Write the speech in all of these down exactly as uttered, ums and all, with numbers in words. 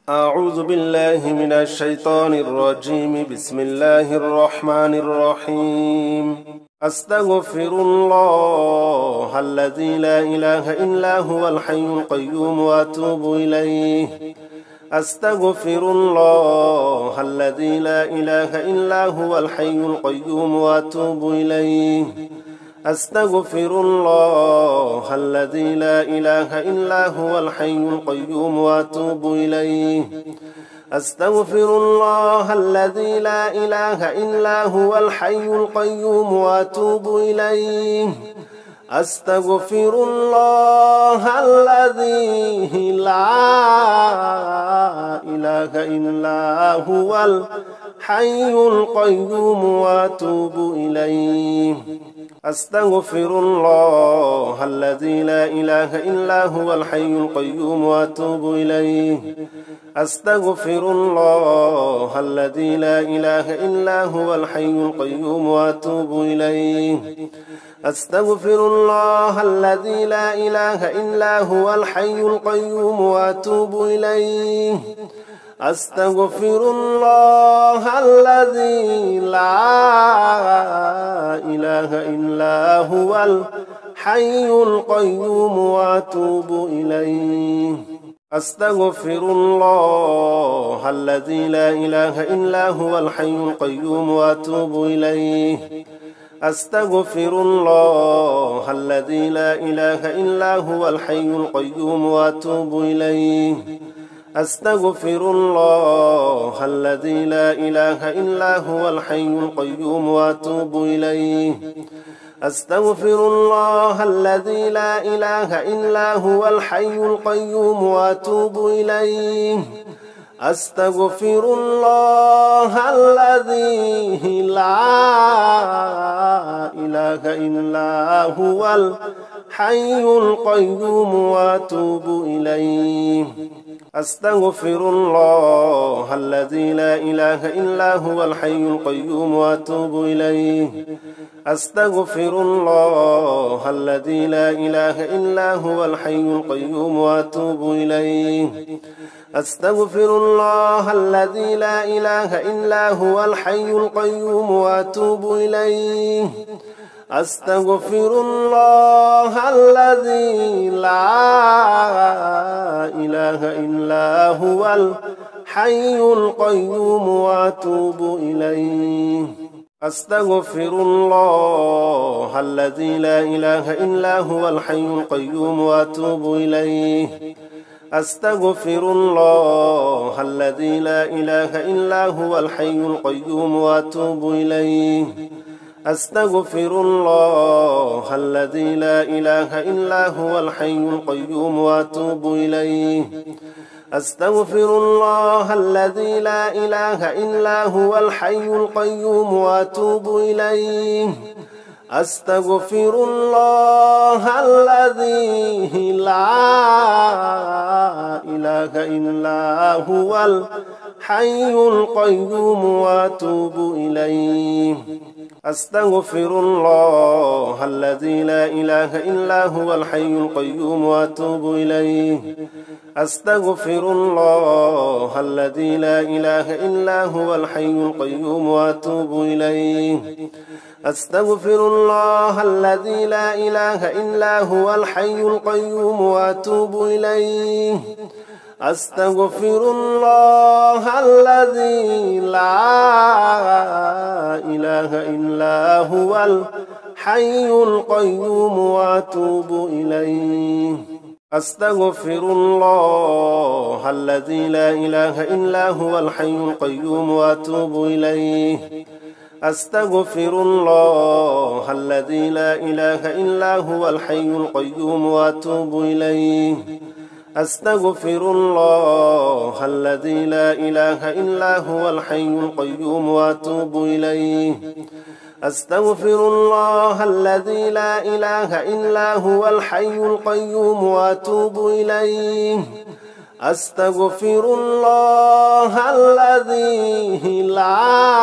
أعوذ بالله من الشيطان الرجيم. بسم الله الرحمن الرحيم. أستغفر الله الذي لا إله إلا هو الحي القيوم وأتوب إليه. أستغفر الله الذي لا إله إلا هو الحي القيوم وأتوب إليه. أستغفر الله الذي لا إله إلا هو الحي القيوم وأتوب إليه. أستغفر الله الذي لا إله إلا هو الحي القيوم وأتوب إليه. أستغفر الله الذي لا إله إلا هو الحي القيوم وأتوب إليه. أستغفر الله الذي لا إله إلا هو الحي القيوم وأتوب إليه. أستغفر الله الذي لا إله إلا هو الحي القيوم وأتوب إليه. أستغفر الله الذي لا إله إلا هو الحي القيوم وأتوب إليه. أستغفر الله الذي لا إله إلا هو الحي القيوم وأتوب إليه. أستغفر الله الذي لا إله إلا هو الحي القيوم وأتوب إليه. أستغفر الله الذي لا إله إلا هو الحي القيوم وأتوب إليه. أستغفر الله الذي لا إله إلا هو الحي القيوم وأتوب إليه. أستغفر الله الذي لا إله إلا هو الحي القيوم وأتوب إليه. أستغفر الله الذي لا إله إلا هو الحي القيوم وأتوب إليه. أستغفر الله الذي لا إله إلا هو الحي القيوم وأتوب إليه. أستغفر الله الذي لا إله إلا هو الحي القيوم وأتوب إليه. أستغفر الله الذي لا إله إلا هو الحي القيوم وأتوب إليه. أستغفر الله الذي لا إله إلا هو الحي القيوم وأتوب إليه. أستغفر الله الذي لا إله إلا هو الحي القيوم وأتوب إليه. أستغفر الله الذي لا إله إلا هو الحي القيوم وأتوب إليه. أستغفر الله الذي لا إله إلا هو الحي القيوم وأتوب إليه. أستغفر الله الذي لا إله إلا هو الحي القيوم وأتوب إليه. أستغفر الله الذي لا إله إلا هو الحي القيوم وأتوب إليه. أستغفر الله الذي لا إله إلا هو الحي القيوم وأتوب إليه. أستغفر الله الذي لا إله إلا هو الحي القيوم وأتوب إليه. أستغفر الله الذي لا إله إلا هو الحي القيوم وأتوب إليه. أستغفر الله الذي لا إله إلا هو الحي القيوم وأتوب إليه. أستغفر الله الذي لا إله إلا هو الحي القيوم وأتوب إليه. أستغفر الله الذي لا إله إلا هو الحي القيوم وأتوب إليه. أستغفر الله الذي لا إله إلا هو الحي القيوم وأتوب إليه. أستغفر الله الذي لا إله إلا هو الحي القيوم وأتوب إليه. أستغفر الله الذي لا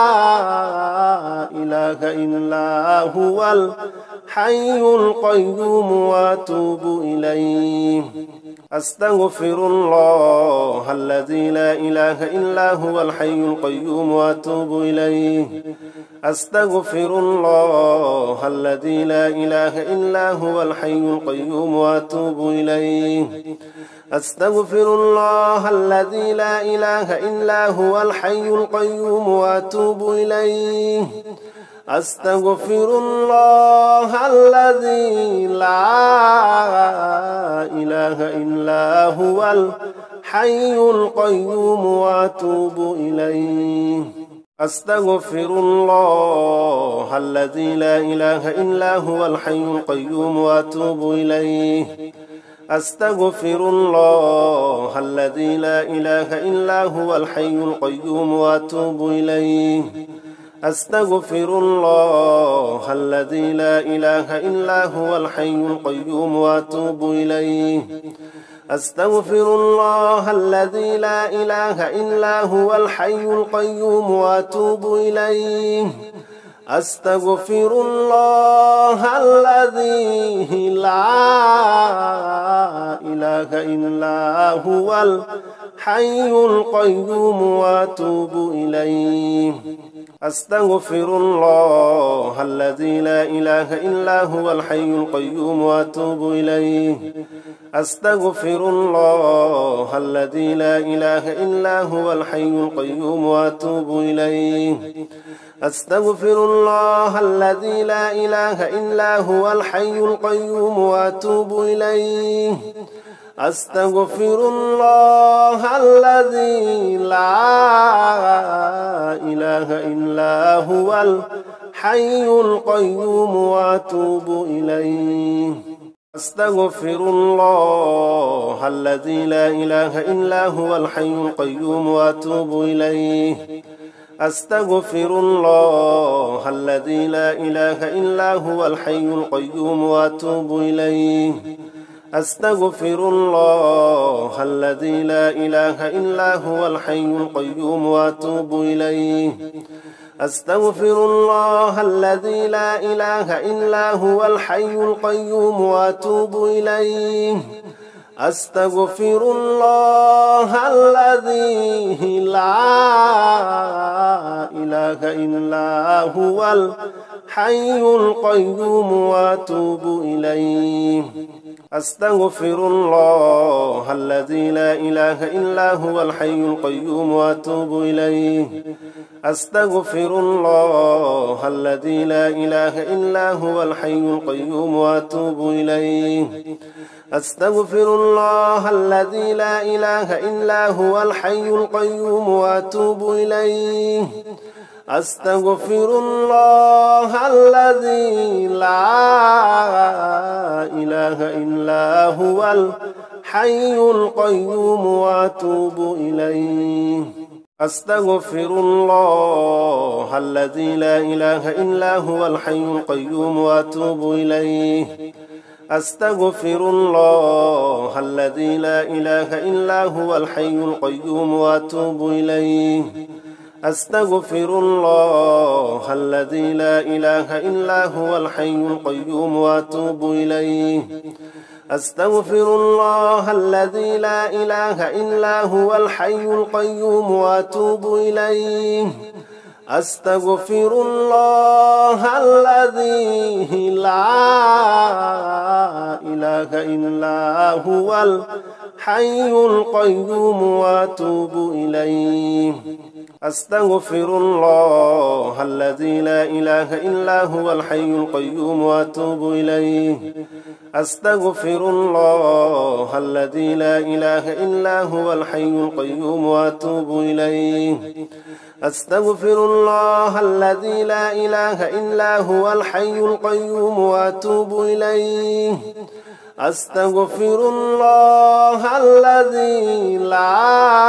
إله إلا هو الحي القيوم وأتوب إليه. أستغفر الله الذي لا إله إلا هو الحي القيوم وأتوب إليه أستغفر الله الذي لا إله إلا هو الحي القيوم وأتوب إليه أستغفر الله الذي لا إله إلا هو الحي القيوم وأتوب إليه أستغفر الله الذي لا إله إلا هو الحي القيوم وأتوب إليه أستغفر الله الذي لا إله إلا هو الحي القيوم وأتوب إليه أستغفر الله الذي لا إله إلا هو الحي القيوم وأتوب إليه أستغفر الله الذي لا إله إلا هو الحي القيوم وأتوب إليه أستغفر الله الذي لا إله إلا هو الحي القيوم وأتوب إليه أستغفر الله الذي لا إله إلا هو الحي القيوم وأتوب إليه أستغفر الله الذي لا إله إلا هو الحي القيوم وأتوب إليه أستغفر الله الذي لا إله إلا هو الحي القيوم وأتوب إليه أستغفر الله الذي لا إله إلا هو الحي القيوم وأتوب إليه أستغفر الله الذي لا إله إلا هو الحي القيوم وأتوب إليه أستغفر الله الذي لا إله إلا هو الحي القيوم وأتوب إليه أستغفر الله الذي لا إله إلا هو الحي القيوم وأتوب إليه أستغفر الله الذي لا إله إلا هو الحي القيوم وأتوب إليه أستغفر الله الذي لا إله إلا هو الحي القيوم وأتوب إليه أستغفر الله الذي لا إله إلا هو الحي القيوم وأتوب إليه أستغفر الله الذي لا إله إلا هو الحي القيوم وأتوب إليه أستغفر الله الذي لا إله إلا هو الحي القيوم وأتوب إليه أستغفر الله الذي لا إله إلا هو الحي القيوم وأتوب إليه أستغفر الله الذي لا إله إلا هو الحي القيوم وأتوب إليه أستغفر الله الذي لا إله إلا هو الحي القيوم وأتوب إليه أستغفر الله الذي لا إله إلا هو الحي القيوم وأتوب إليه أستغفر الله الذي لا إله إلا هو الحي القيوم وأتوب إليه أستغفر الله الذي لا إله إلا هو الحي القيوم وأتوب إليه أستغفر الله الذي لا إله إلا هو الحي القيوم وأتوب إليه أستغفر الله الذي لا إله إلا هو الحي القيوم وأتوب إليه أستغفر الله الذي لا إله إلا هو الحي القيوم وأتوب إليه أستغفر الله الذي لا إله إلا هو الحي القيوم وأتوب إليه أستغفر الله الذي لا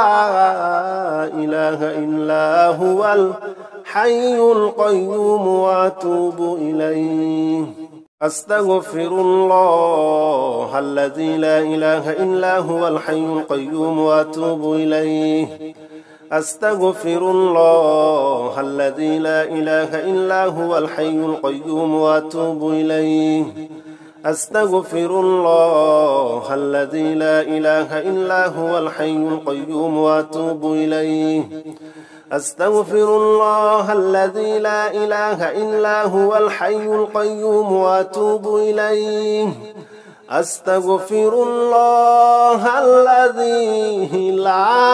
إله إلا هو الحي القيوم وأتوب إليه أستغفر الله الذي لا إله إلا هو الحي القيوم وأتوب إليه أستغفر الله الذي لا إله إلا هو الحي القيوم وأتوب إليه أستغفر الله الذي لا إله إلا هو الحي القيوم وأتوب إليه أستغفر الله الذي لا إله إلا هو الحي القيوم وأتوب إليه أستغفر الله الذي لا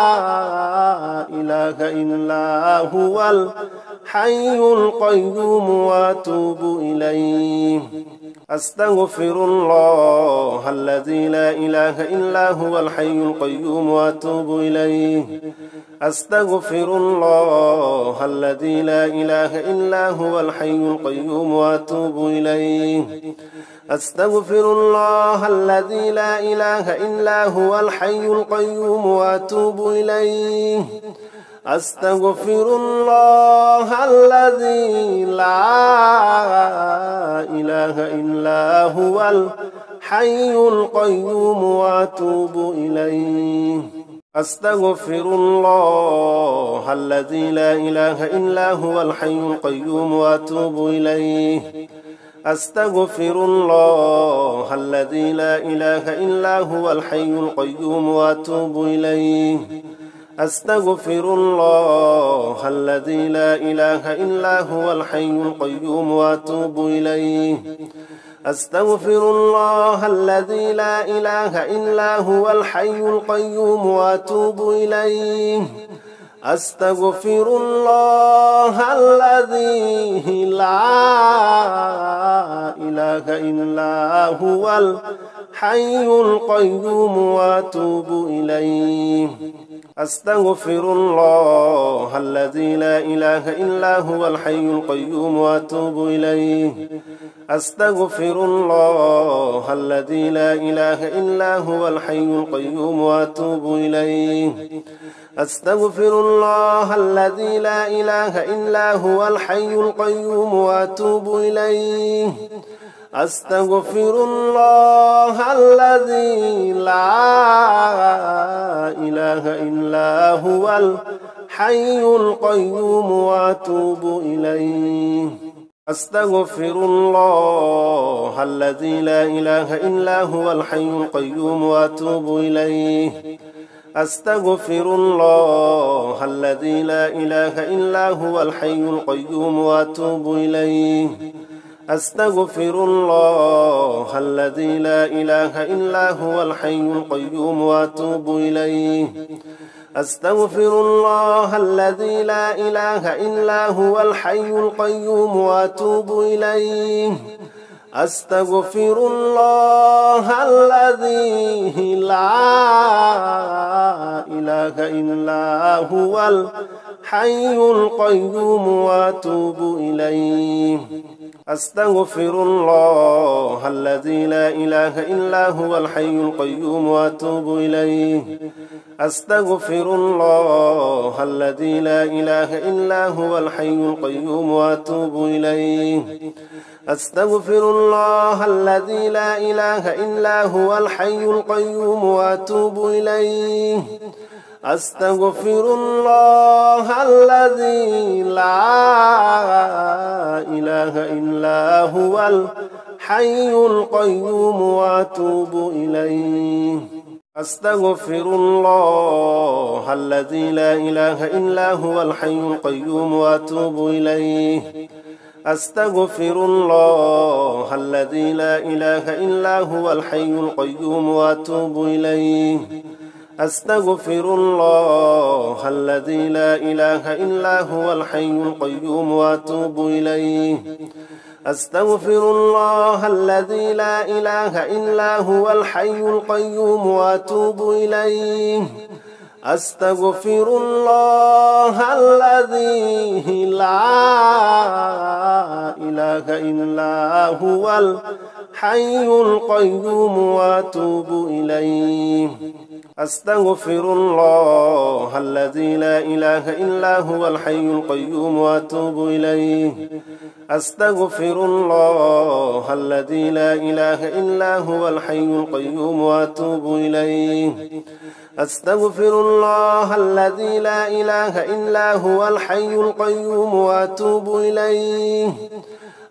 إله إلا هو الحي القيوم وأتوب إليه أستغفر الله الذي لا إله إلا هو الحي القيوم وأتوب إليه أستغفر الله الذي لا إله إلا هو الحي القيوم وأتوب إليه أستغفر الله الذي لا إله إلا هو الحي القيوم وأتوب إليه أستغفر الله الذي لا إله إلا هو الحي القيوم وأتوب إليه أستغفر الله الذي لا إله إلا هو الحي القيوم وأتوب إليه أستغفر الله الذي لا إله إلا هو الحي القيوم وأتوب إليه أستغفر الله الذي لا إله إلا هو الحي القيوم وأتوب إليه أستغفر الله الذي لا إله إلا هو الحي القيوم وأتوب إليه أستغفر الله الذي لا إله إلا هو الحي القيوم وأتوب إليه أستغفر الله الذي لا إله إلا هو الحي القيوم وأتوب إليه أستغفر الله الذي لا إله إلا هو الحي القيوم وأتوب إليه أستغفر الله الذي لا إله إلا هو الحي القيوم وأتوب إليه أستغفر الله الذي لا إله إلا هو الحي القيوم وأتوب إليه أستغفر الله الذي لا إله إلا هو الحي القيوم وأتوب إليه أستغفر الله الذي لا إله إلا هو الحي القيوم وأتوب إليه أستغفر الله الذي لا إله إلا هو الحي القيوم وأتوب إليه أستغفر الله الذي لا إله إلا هو الحي القيوم وأتوب إليه أستغفر الله الذي لا إله إلا هو الحي القيوم وأتوب إليه أستغفر الله الذي لا إله إلا هو الحي القيوم وأتوب إليه أستغفر الله الذي لا إله إلا هو الحي القيوم وأتوب إليه أستغفر الله الذي لا إله إلا هو الحي القيوم وأتوب إليه أستغفر الله الذي لا إله إلا هو الحي القيوم وأتوب إليه أستغفر الله الذي لا إله إلا هو الحي القيوم وأتوب إليه أستغفر الله الذي لا إله إلا هو الحي القيوم وأتوب إليه أستغفر الله الذي لا إله إلا هو الحي القيوم وأتوب إليه أستغفر الله الذي لا إله إلا هو الحي القيوم وأتوب إليه أستغفر الله الذي لا إله إلا هو الحي القيوم وأتوب إليه أستغفر الله الذي لا إله إلا هو الحي القيوم وأتوب إليه أستغفر الله الذي لا إله إلا هو الحي القيوم وأتوب إليه أستغفر الله الذي لا إله إلا هو الحي القيوم وأتوب إليه